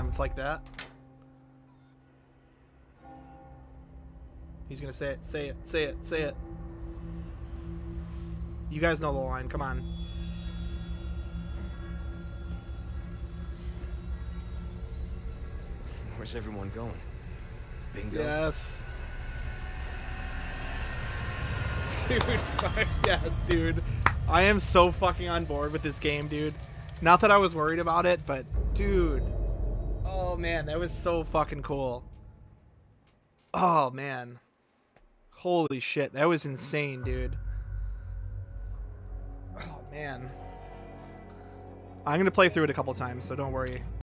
It's like that. He's gonna say it, say it, say it, say it. You guys know the line, come on. Where's everyone going? Bingo? Yes. Dude, yes, dude. I am so fucking on board with this game, dude. Not that I was worried about it, but dude. Oh man, that was so fucking cool. Oh man. Holy shit, that was insane, dude. Oh man. I'm gonna play through it a couple times, so don't worry.